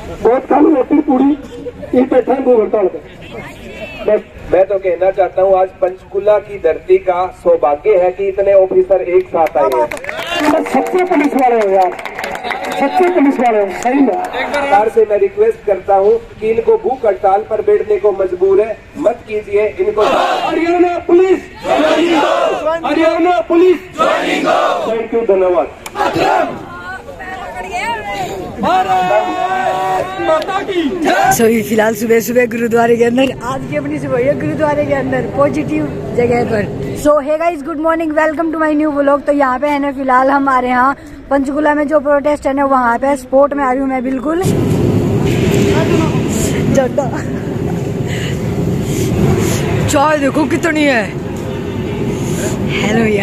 बहुत कम रोटी पूरी ये बैठा है भूख हड़ताल पे। बस मैं तो कहना चाहता हूँ आज पंचकुला की धरती का सौभाग्य है कि इतने ऑफिसर एक साथ आए हैं। सच्चे पुलिस वाले हो यार, सच्चे पुलिस वाले हो सही में। सरकार से मैं रिक्वेस्ट करता हूँ कि इनको भूख हड़ताल पर बैठने को मजबूर है, मत कीजिए इनको। Haryana police, Haryana police, thank you, धन्यवाद। सो फिलहाल सुबह सुबह गुरुद्वारे के अंदर, आज की अपनी सुबह है गुरुद्वारे के अंदर पॉजिटिव जगह पर। So hey guys, good morning, welcome to my new vlog. तो यहाँ पे है ना फिलहाल हम आ रहे हैं पंचकुला में जो प्रोटेस्ट है ना वहाँ पे। स्पोर्ट में आ रही हूँ मैं बिल्कुल। चाय देखो कितनी है। हेलो भैया।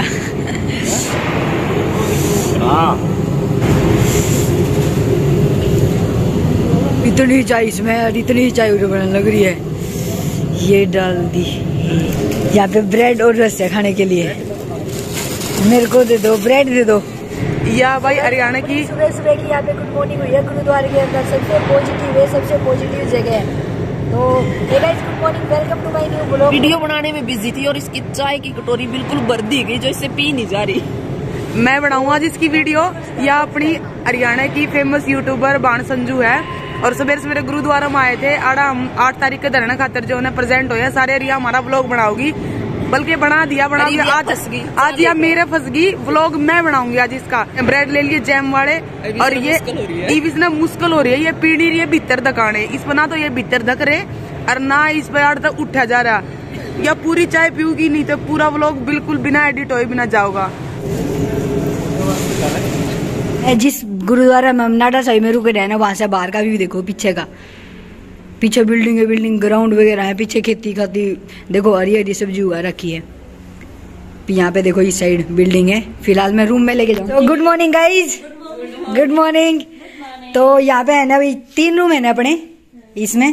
इतनी चाय इसमें और इतनी चाय उधर बनने लग रही है। ये डाल दी। यहाँ पे ब्रेड और रस है खाने के लिए। मेरे को दे दो, ब्रेड दे दो। या भाई हरियाणा की सुबह सुबह की यहाँ पे गुड मॉर्निंग हुई है गुरुद्वारे के अंदर। सबसे पॉजिटिव है, सबसे पॉजिटिव जगह है। तो hey guys, good morning, welcome to my new vlog. Video बनाने में बिजी थी और इसकी चाय की कटोरी बिल्कुल भर दी गई जो इससे पी नहीं जा रही। मैं बनाऊंगा आज इसकी वीडियो। या अपनी हरियाणा की फेमस यूट्यूबर बाण संजू है और सवेरे सवेरे गुरुद्वारा में आए थे। हम 8 तारीख के धरना खातर जो है प्रेजेंट हुए सारे रिया हमारा व्लॉग बनाओगी, बल्कि बना दिया आज या मेरे फंस गई व्लॉग मैं बनाऊंगी आज इसका। ब्रेड ले लिए जैम वाले और ये ना मुश्किल हो रही है, ये पीढ़ी रही है भीतर दकाने इस पर, ना तो ये भीतर धक रहे और ना इस पर यार तक उठा जा रहा। या पूरी चाय पीऊगी नहीं तो पूरा व्लॉग बिल्कुल बिना एडिट हुए बिना जाओगा। जिस गुरुद्वारा में नाडा साहिब में रुके रहे ना वहां से बाहर का व्यू देखो, पीछे का, पीछे बिल्डिंग है, बिल्डिंग ग्राउंड वगैरह है, पीछे खेती खाती देखो, हरी हरी सब्जी उगा रखी है। यहाँ पे देखो इस साइड बिल्डिंग है। फिलहाल मैं रूम में लेके जाऊँ। Good morning guys, good morning. तो यहाँ पे है ना भाई 3 रूम है ना अपने, इसमें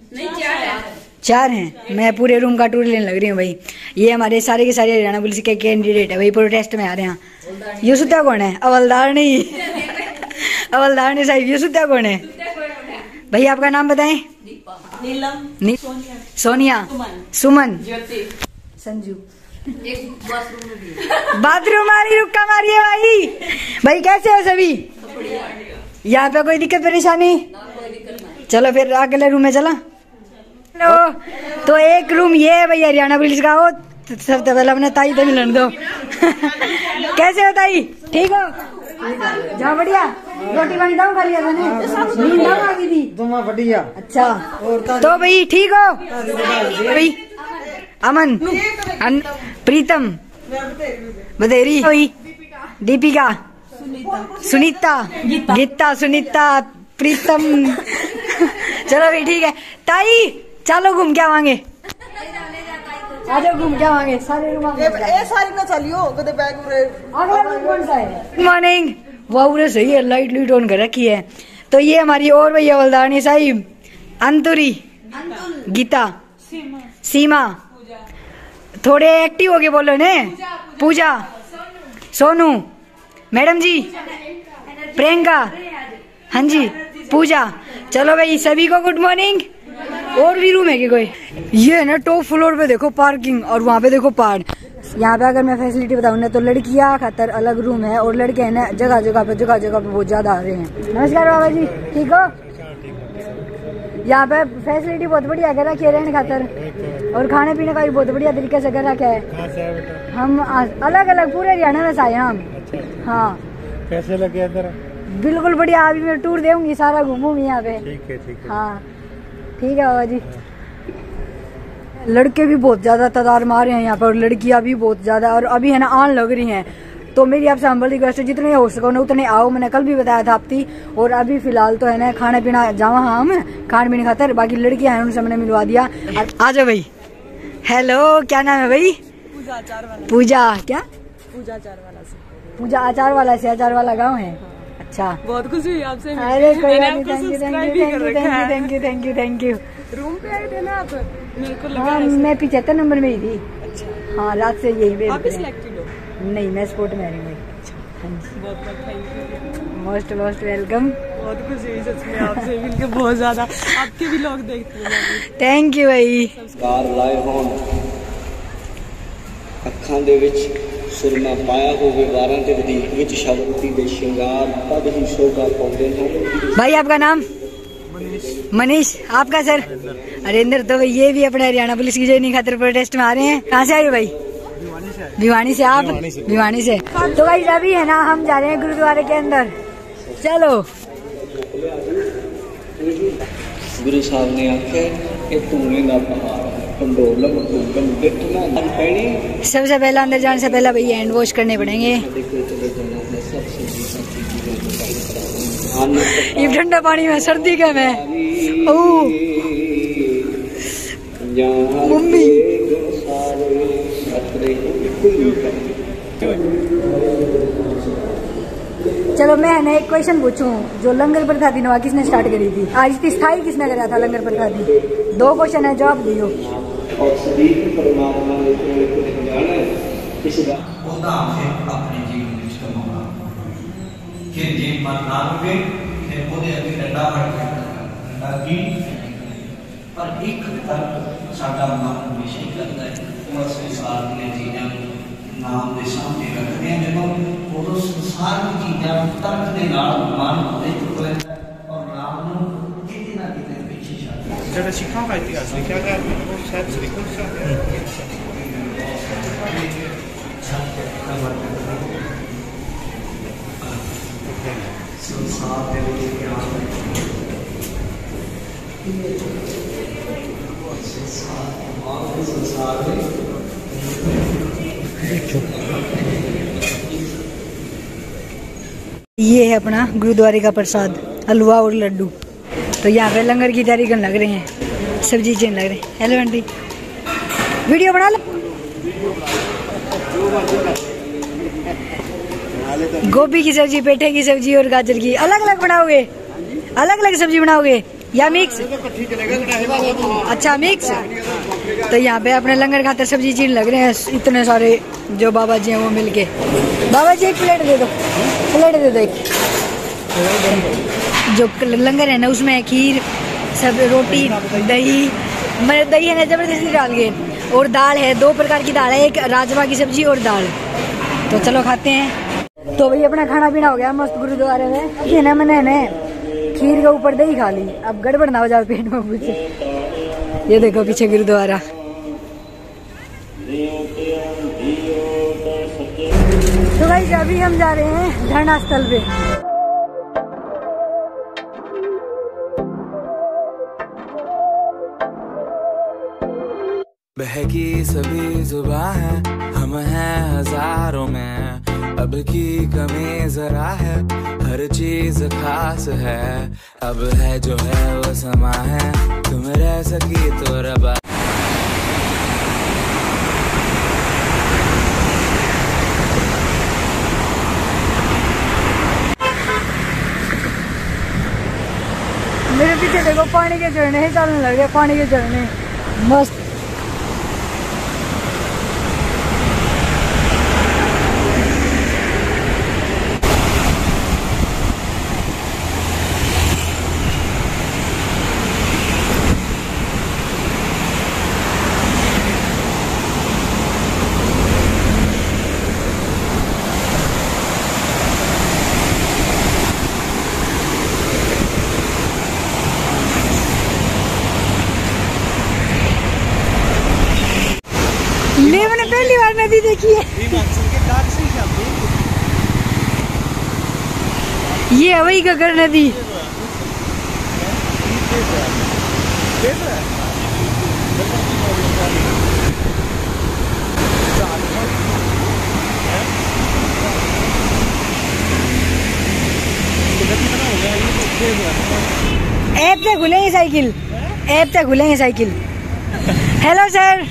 4 हैं। मैं पूरे रूम का टूर लेने लग रही हूँ भाई। ये हमारे सारे के सारे हरियाणा पुलिस के कैंडिडेट है भाई, प्रोटेस्ट में आ रहे हैं। ये सुत्या कौन है? अवलदार नहीं अवलदार नहीं साहिब, ये सुत्या कौन है भाई? आपका नाम बताएं। नीलम, सोनिया, सुमन, संजू। बाथरूम मारी रुक्का मारी है भाई। भाई कैसे हो सभी? यहाँ पे कोई दिक्कत परेशानी? चलो फिर अगले रूम में चला। हेलो, तो एक रूम ये है भाई हरियाणा पुलिस का। हो सबसे पहले अपने ताई तो मिलन दो कैसे हो ताई? ठीक हो? जा बढ़िया। रोटी पानी दाऊ खा लिया था नींद आ गई थी तुम्हारा बढ़िया। अच्छा तो भाई ठीक हो भाई? अमन, प्रीतम, बधेरी, दीपिका, सुनीता, गीता, सुनीता, प्रीतम। चलो भाई ठीक है। ताई चलो घूम के आवांगे, आजो घूम के आवांगे सारे रूम। सारी ना चलियो कदे बैग अगला रूम कौन सा है? Good morning. वाह सही है, लाइट लूट ऑन कर रखी है। तो ये हमारी और भैया हवलदारनी साहिब, अंतुरी, गीता, सीमा, थोड़े एक्टिव हो गए बोलो ने, पूजा, सोनू, मैडम जी, प्रियंका, हाँ जी, पूजा। चलो भाई सभी को गुड मॉर्निंग। और भी रूम है कि कोई? ये है ना टॉप फ्लोर पे देखो पार्किंग और वहाँ पे देखो पहाड़। यहाँ पे अगर मैं फैसिलिटी बताऊँ ना तो लड़कियाँ खातर अलग रूम है और लड़के हैं ना जगह जगह पे बहुत ज्यादा आ रहे हैं। नमस्कार बाबा जी, ठीक हो? यहाँ पे फैसिलिटी बहुत बढ़िया कर रखी है रहने खातर और खाने पीने का भी बहुत बढ़िया तरीके से कर रखा है। हम अलग अलग पूरे हरियाणा में से आए हम। हाँ कैसे लगे इधर? बिल्कुल बढ़िया। अभी मैं टूर दूंगी, सारा घूमूंगी यहाँ पे। ठीक है, ठीक है। हाँ ठीक है बाबा जी। लड़के भी बहुत ज्यादा तादाद मार रहे हैं यहाँ पर और लड़कियां भी बहुत ज्यादा, और अभी है ना आन लग रही हैं। तो मेरी आपसे हम्बल रिक्वेस्ट है जितने हो सको ना उतने आओ। मैंने कल भी बताया था आपकी। और अभी फिलहाल तो है ना खाना पीना जावा हम खाने पीने खातर, बाकी लड़कियां हैं उनसे मैंने मिलवा दिया। आ जाओ भाई। हेलो, क्या नाम है भाई? पूजा अचार वाला। पूजा क्या? पूजा अचार वाला से। पूजा अचार वाला से, अचार वाला गाँव है। अच्छा, बहुत खुशी हुई आपसे। अरे कोई बात नहीं, thank you thank you thank you thank you thank you thank you. Room पे आए थे ना आप? मेरे को लगा हाँ मैं 75 नंबर में ही थी। अच्छा, हाँ रात से यही आप सिलेक्टेड हो? नहीं, मैं स्पोर्ट में आ रही हूँ। हाँ जी, बहुत थैंक यू। Most welcome. बहुत खुशी हुई सच में आपसे मिलकर, बहुत ज्यादा। आपके भी लोग देखते हैं। थैंक यू भाई। कार लाए हों अखां दे विच सुरमा पाया होवे वारां ते वधीक विच शबदी दे श्रृंगार तद ही शोभा पाउंदे हैं। भाई आपका नाम? मनीष। आपका सर? हरेंद्र। तो ये भी अपने हरियाणा पुलिस की ज्वाइनिंग खातिर प्रोटेस्ट में आ रहे हैं। कहाँ से आए हो भाई? भिवानी से। आप भिवानी से। तो भाई अभी है ना हम जा रहे हैं गुरुद्वारे के अंदर। चलो। गुरु साहब ने आखे कि धुएं दा पहाड़ कंडोलम धुगम दिखना पैनी। सबसे पहला अंदर जाने से पहले भाई हैंड वॉश करने पड़ेंगे। ये ठंडा पानी में सर्दी का मैं मम्मी। चलो मैं है ना एक क्वेश्चन पूछूं, जो लंगर प्रथा थी ना किसने स्टार्ट करी थी? आज की स्थाई किसने करा था लंगर प्रथा थी? 2 क्वेश्चन है, जवाब दियो। और सदीक परमात्मा ने जाना इसदा ओदा है अपने जीवन में कमाना कि जे मन ना होवे ते ओदे अगे डंडा फड़ के डंडा की पर एक तक साडा मन हमेशा ही करता है और संसार दी चीजां नाम दे सामने रखते हैं। जब वो संसार की चीजां तर्क दे नाल मन होते चुके और नाम नूं किते ना किते पीछे छड्ड ਜਿਹੜਾ ਸਿੱਖਾਂ ਦਾ ਇਤਿਹਾਸ ਲਿਖਿਆ ਗਿਆ ਉਹ ਸ਼ਾਇਦ ਸ੍ਰੀ ਗੁਰੂ ਸਾਹਿਬ संसार दे विच ज्ञान संसार में ये है अपना गुरुद्वारे का प्रसाद, हलवा और लड्डू। तो यहाँ पे लंगर की तैयारी करने लग रहे हैं, सब्जी चेन लग रहे हैं। हेलो आंटी, वीडियो बना लो। गोभी की सब्जी, पेठे की सब्जी और गाजर की अलग अलग बनाओगे? अलग अलग सब्जी बनाओगे या मिक्स? अच्छा मिक्स। तो यहाँ पे अपने लंगर खाते सब्जी चीन लग रहे हैं इतने सारे जो बाबा जी हैं वो मिलके। बाबा जी एक प्लेट दे दो, प्लेट दे दो एक। जो लंगर है ना उसमें खीर, सब रोटी, दही, मतलब दही है ना जबरदस्ती डाल के, और दाल है, 2 प्रकार की दाल है, एक राजमा की सब्जी और दाल। तो चलो खाते हैं। तो भाई अपना खाना पीना हो गया मस्त गुरुद्वारे में। ये ना मैंने ना खीर के ऊपर दही खा ली, अब गड़बड़ ना हो जाए पेट में कुछ। ये देखो पीछे गुरुद्वारा। तो भाई अभी हम जा रहे हैं धरना स्थल पे। बहकी सभी जुबां है, हम हैं हजारों में, अब की कमी जरा है, हर चीज खास है, अब है जो है वो समा है, तुम रह सकी तो रबा। मेरे पीछे देखो पानी के झरने ही चलने लग रहे, पानी के झरने मस्त। मैंने पहली बार नदी देखी है। ये है वही गगर नदी। ऐप से खुलेंगे साइकिल, ऐप से खुलेंगे साइकिल। Hello sir.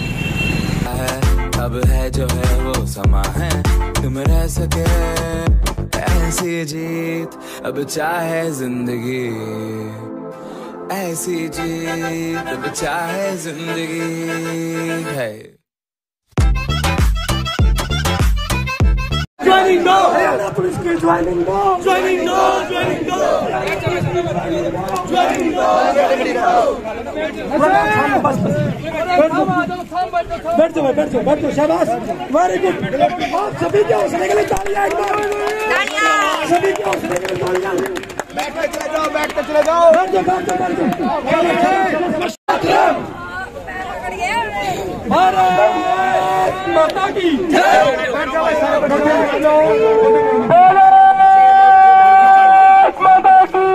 अब है जो है वो समा है, तुम रह सके ऐसी जीत, अब चाहे जिंदगी ऐसी जीत, अब चाहे जिंदगी है। ज्वाइनिंग दो, हरियाणा पुलिस की ज्वाइनिंग दो, ज्वाइनिंग दो, ज्वाइनिंग दो, ज्वाइनिंग दो। बैठ जाओ, शाबाश, वेरी गुड। आप सभी के हौसले के लिए तालियां, एक बार सभी के हौसले के लिए तालियां। बैठ के चले जाओ, बैठ जाओ। भारत माता की जय। भारत माता की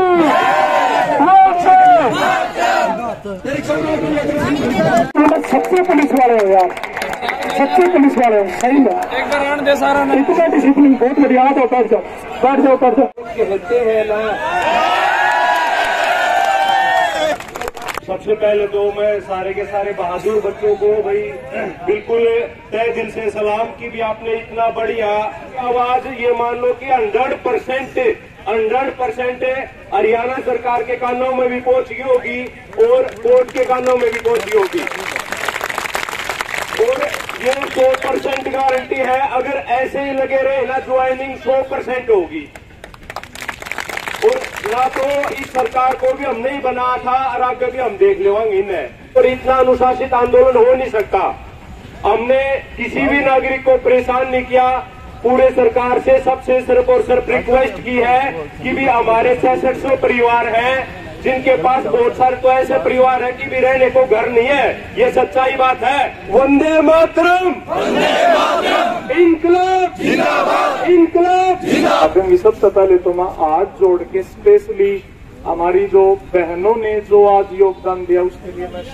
सच्चे पुलिस वाले हो यार, सच्चे पुलिस वाले हो, सही में। एक बार दे सारा ना, इतना डिसिप्लिन बहुत बढ़िया। तो बैठ जाओ। कहते हैं ना, सबसे पहले तो मैं सारे के सारे बहादुर बच्चों को भाई बिल्कुल तहे दिल से सलाम कि भी आपने इतना बढ़िया आवाज, ये मान लो कि 100% हरियाणा सरकार के कानों में भी पहुंच गई होगी और कोर्ट के कानों में भी पहुंच गई होगी। और ये 100% गारंटी है, अगर ऐसे ही लगे रहे ना ज्वाइनिंग 100% होगी। और ना तो इस सरकार को भी हमने ही बनाया था और आगे भी हम देख लेंगे इन्हें। और इतना अनुशासित आंदोलन हो नहीं सकता। हमने किसी भी नागरिक को परेशान नहीं किया। पूरे सरकार से सबसे सिर्फ और सिर्फ रिक्वेस्ट की है कि भी हमारे 6600 परिवार हैं जिनके पास बहुत सारे तो ऐसे परिवार है कि भी रहने को घर नहीं है। ये सच्चाई बात है। वंदे मातरम, इनकलाब जिंदाबाद, इनकलाब जिंदाबाद। सबसे पहले तो मैं हाथ जोड़ के स्पेशली हमारी जो बहनों ने जो आज योगदान दिया उसके लिए मैं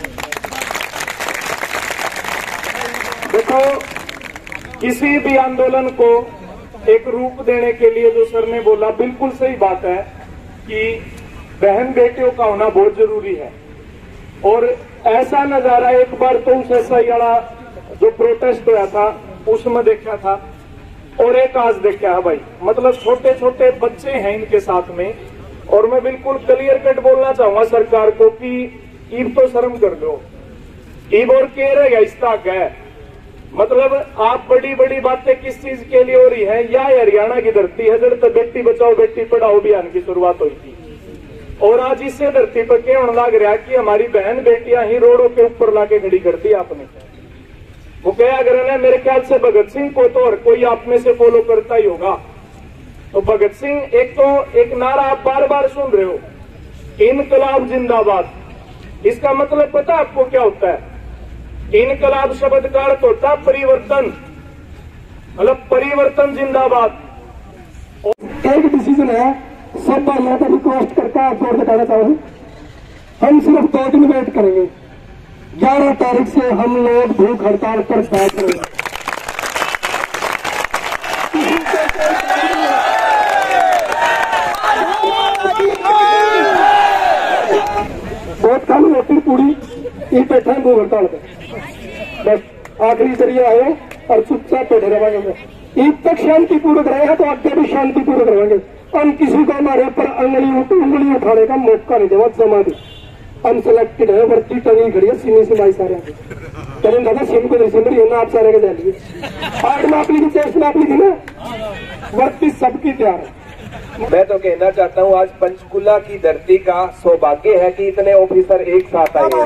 देखो, किसी भी आंदोलन को एक रूप देने के लिए जो सर ने बोला बिल्कुल सही बात है कि बहन बेटियों का होना बहुत जरूरी है। और ऐसा नजारा एक बार तो उस SI वाला जो प्रोटेस्ट हुआ था उसमें देखा था और एक आज देखा है भाई। मतलब छोटे छोटे बच्चे हैं इनके साथ में। और मैं बिल्कुल क्लियर कट बोलना चाहूंगा सरकार को कि ईब तो शर्म कर लो, ईब और कह रहेगा इस तक है। मतलब आप बड़ी बड़ी बातें किस चीज के लिए हो रही है? या हरियाणा की धरती है जब बेटी बचाओ बेटी पढ़ाओ अभियान की शुरुआत हुई थी। और आज इससे धरती पर क्या होने लग रहा है कि हमारी बहन बेटियां ही रोडों के ऊपर लाके खड़ी कर दी आपने। वो क्या अगर है, मेरे ख्याल से भगत सिंह को तो और कोई आप में से फॉलो करता ही होगा। तो भगत सिंह एक नारा आप बार बार सुन रहे हो, इनकलाब जिंदाबाद। इसका मतलब पता आपको क्या होता है? इनकलाब शब्द का अर्थ होता है परिवर्तन, मतलब परिवर्तन जिंदाबाद। एक डिसीजन है, सब भाइयों को रिक्वेस्ट करके आप जोर बताना चाहूँ, हम सिर्फ 2 दिन वेट करेंगे। 11 तारीख से हम लोग भूख हड़ताल पर बैठ रहे हैं। बहुत कम रोटी पूरी ये बैठा है भूख हड़ताल पर, बस आखिरी जरिए आए और चुपचाप बैठे रहेंगे। ईद तक शांतिपूर्वक रहेगा तो आगे भी शांतिपूर्वक रहेंगे। हम किसी को हमारे ऊपर उंगली उठाने का मौका नहीं देगा। समाधि अनसेलेक्टेड है, वर्ती टंगी खड़ी है, सीनी सिमाई सारे करें दादा सिम को नहीं ना आप सारे के जाइए। आठ मापली की चेस्ट मापली थी ना, वर्ती सबकी तैयार है। मैं तो कहना चाहता हूँ आज पंचकुला की धरती का सौभाग्य है कि इतने ऑफिसर एक साथ आए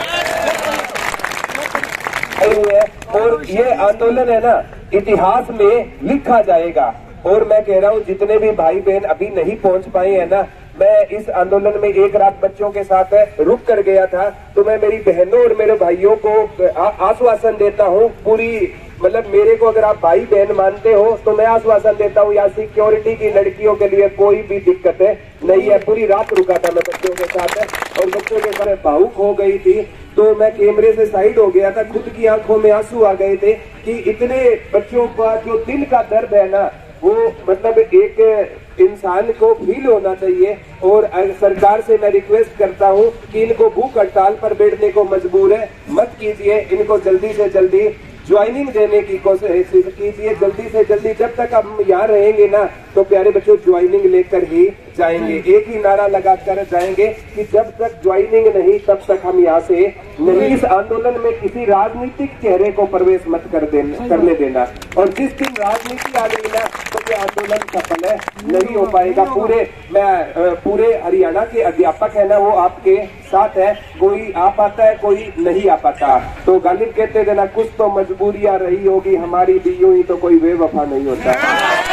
हुए। और ये आंदोलन है ना, इतिहास में लिखा जाएगा। और मैं कह रहा हूँ जितने भी भाई बहन अभी नहीं पहुंच पाए हैं ना, मैं इस आंदोलन में एक रात बच्चों के साथ रुक कर गया था। तो मैं मेरी बहनों और मेरे भाइयों को आश्वासन देता हूँ, पूरी मतलब मेरे को अगर आप भाई बहन मानते हो तो मैं आश्वासन देता हूँ यहाँ सिक्योरिटी की लड़कियों के लिए कोई भी दिक्कत नहीं है। पूरी रात रुका था मैं बच्चों के साथ और बच्चों के साथ भावुक हो गई थी। तो मैं कैमरे से साइड हो गया था, खुद की आंखों में आंसू आ गए थे कि इतने बच्चों का जो दिल का दर्द है ना, वो मतलब एक इंसान को फील होना चाहिए। और सरकार से मैं रिक्वेस्ट करता हूँ कि इनको भूख हड़ताल पर बैठने को मजबूर है मत कीजिए, इनको जल्दी से जल्दी ज्वाइनिंग देने की कोशिश कीजिए जल्दी से जल्दी। जब तक हम यहाँ रहेंगे ना तो प्यारे बच्चों ज्वाइनिंग लेकर ही जाएंगे। एक ही नारा लगाकर जाएंगे कि जब तक ज्वाइनिंग नहीं तब तक हम यहाँ से नहीं। इस आंदोलन में किसी राजनीतिक चेहरे को प्रवेश मत करने देना। और जिस दिन राजनीति आ गई ना तो ये आंदोलन सफल है नहीं हो पाएगा। पूरे हरियाणा के अध्यापक है ना वो आपके साथ है। कोई आ पाता है कोई नहीं आ पाता। तो गालिब कहते थे ना कुछ तो मजबूरियां रही होगी हमारी भी, यूं ही तो कोई बेवफा नहीं होता।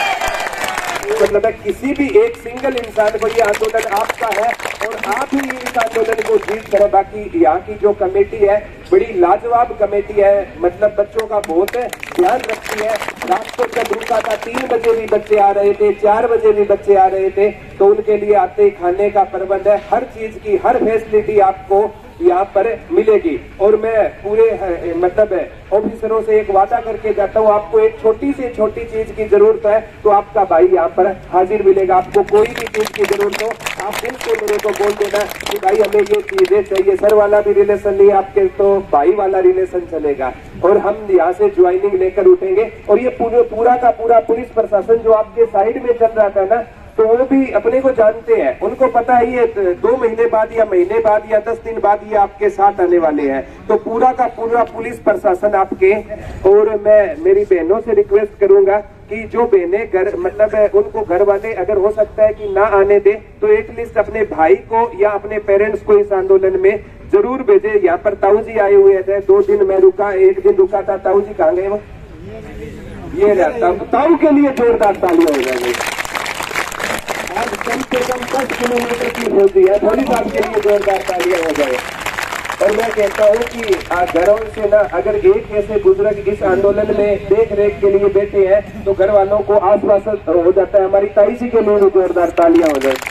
मतलब है किसी भी एक सिंगल इंसान को ये आंदोलन आपका है और आप ही इस आंदोलन को जीत करें। बाकी यहाँ की जो कमेटी है बड़ी लाजवाब कमेटी है। मतलब बच्चों का बहुत ध्यान रखती है। रात को जब रुका था 3 बजे भी बच्चे आ रहे थे, 4 बजे भी बच्चे आ रहे थे। तो उनके लिए आते ही खाने का प्रबंध है। हर चीज की हर फैसिलिटी आपको यहाँ पर मिलेगी। और मैं पूरे मतलब ऑफिसरों से एक वादा करके जाता हूँ, आपको एक छोटी से छोटी चीज की जरूरत है तो आपका भाई यहाँ पर हाजिर मिलेगा। आपको कोई भी चीज की जरूरत हो आप इनसे मेरे को बोल देना कि भाई हमें ये चीजें चाहिए। सर वाला भी रिलेशन नहीं आपके तो भाई वाला रिलेशन चलेगा। और हम यहाँ से ज्वाइनिंग लेकर उठेंगे। और ये पूरा का पूरा पुलिस प्रशासन जो आपके साइड में चल रहा था ना तो वो भी अपने को जानते हैं। उनको पता है ये 2 महीने बाद या महीने बाद या 10 दिन बाद ये आपके साथ आने वाले हैं। तो पूरा का पूरा पुलिस प्रशासन आपके। और मैं मेरी बहनों से रिक्वेस्ट करूंगा कि जो बहनें घर मतलब है उनको घर वाले अगर हो सकता है कि ना आने दे तो एटलीस्ट अपने भाई को या अपने पेरेंट्स को इस आंदोलन में जरूर भेजे। यहाँ पर ताऊ जी आए हुए थे, 2 दिन मैं रुका, 1 दिन रुका था। ताऊ जी कहाँ गए वो? ये रहता ताऊ के लिए जोरदार तालियां हो जाएंगे। आज कम से कम 10 किलोमीटर की होती है, थोड़ी बात के लिए जोरदार तालियां हो जाए। और मैं कहता हूँ कि घरों से ना अगर एक ऐसे बुजुर्ग इस आंदोलन में देख रेख के लिए बैठे हैं तो घर वालों को आश्वासन हो जाता है। हमारी ताई जी के लिए जोरदार तालियां हो जाए।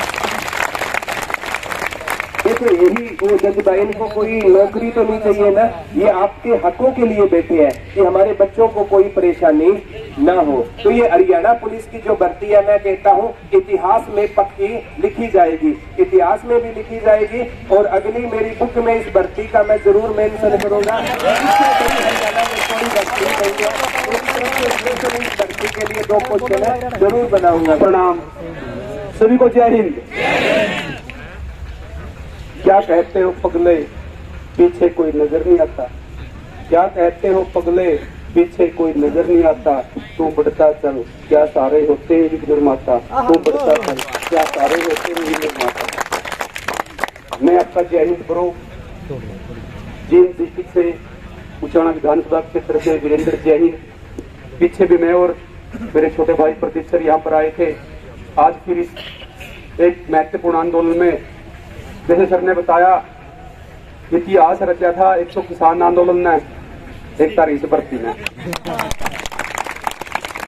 देखो यही वो जज्बा, इनको कोई नौकरी तो नहीं चाहिए ना, ये आपके हकों के लिए बैठे हैं कि हमारे बच्चों को कोई परेशानी ना हो। तो ये हरियाणा पुलिस की जो भर्ती है मैं कहता हूँ इतिहास में पक्की लिखी जाएगी, इतिहास में भी लिखी जाएगी। और अगली मेरी बुक में इस भर्ती का मैं जरूर मेंशन करूंगा। हरियाणा में कोई भर्ती नहीं है, इस भर्ती के लिए 2 क्वेश्चन जरूर बनाऊंगा। प्रणाम सभी को, जय हिंद। क्या कहते हो पगले पीछे कोई नजर नहीं आता, क्या कहते हो पगले पीछे कोई नजर नहीं आता। तू बढ़ता चल क्या सारे होते हैं निर्माता, तू बढ़ता चल क्या सारे होते हैं निर्माता। मैं आपका जय हिंद ब्रो, जींद डिस्ट्रिक्ट से उचाना विधानसभा क्षेत्र से वीरेंद्र, जय हिंद। पीछे भी मैं और मेरे छोटे भाई प्रदीप सर यहाँ पर आए थे। आज फिर इस एक महत्वपूर्ण आंदोलन में जैसे सर ने बताया इतिहास रचा था 100 किसान आंदोलन ने, एक तारीख भर्ती में।